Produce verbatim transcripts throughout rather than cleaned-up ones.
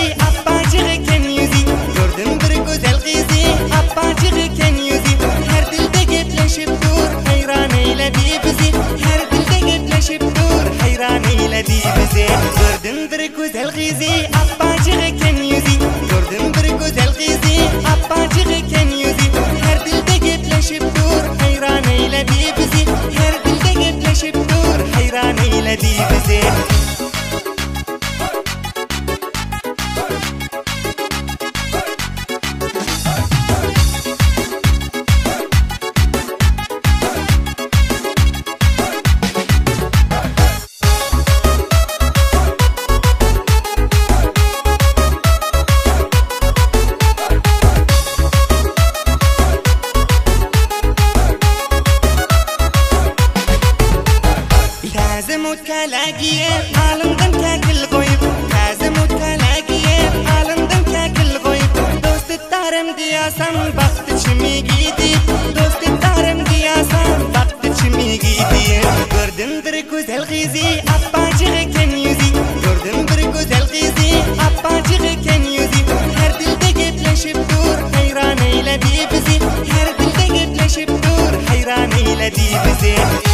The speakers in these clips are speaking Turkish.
apaçık iken yüzü. Gördüm bir güzel kızı apaçık iken yüzü. Her dilde gepleşip dur hayran eyledi bizi. Her dilde gepleşip dur hayran eyledi bizi. Gördüm bir güzel kızı apaçık iken yüzü. Gördüm bir güzel kızı apaçık iken yüzü. Her dilde gepleşip dur hayran eyledi bizi. Her dilde gepleşip dur hayran eyledi bizi. لازم وتلاقيه عالمدن كاكل غيب. لازم وتلاقيه عالمدن كاكل غيب. دوست الدارم دياسم بخت شميقي ديب. دوست الدارم دياسم بخت شميقي ديب. gördüm bir güzel kızı apaçık iken yüzü. gördüm bir güzel kızı apaçık iken yüzü. Her dilde gepleşip dur hayran eyledi bizi. Her dilde gepleşip dur hayran eyledi bizi.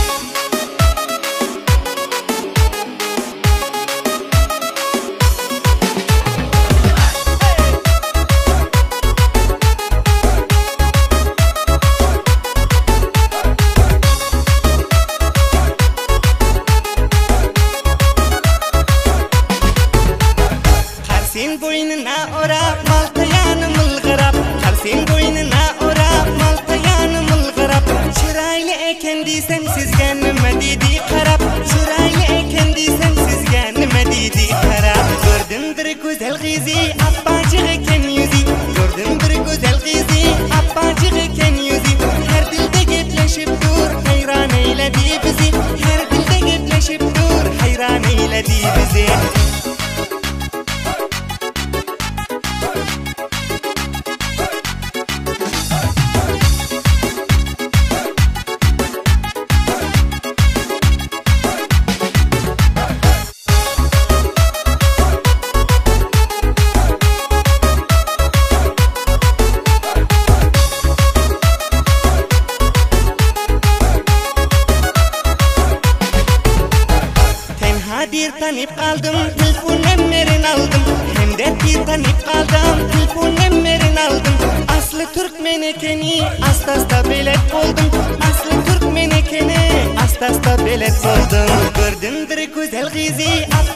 Karsin boynuna ora maltayanım ılgırap. Karsin boynuna ora maltayanım ılgırap. Çıraylı eken diysen sizge nime dedi karap. Çıraylı eken diysen sizge nime dedi karap. Gördüm bir güzel kızı apaçık iken yüzü. Gördüm bir güzel kızı apaçık iken yüzü. Her dilde gepleşip dur hayran eyledi bizi. Her dilde gepleşip dur hayran eyledi bizi. Bir tanıp kaldım, telefon emmerini aldım. Hem de bir tanıp kaldım, telefon emmerini aldım. Aslı Türkmen ekeni, asta asta belet oldum. Aslı Türkmen ekeni, asta asta belet oldum. Gördüm bir güzel kızı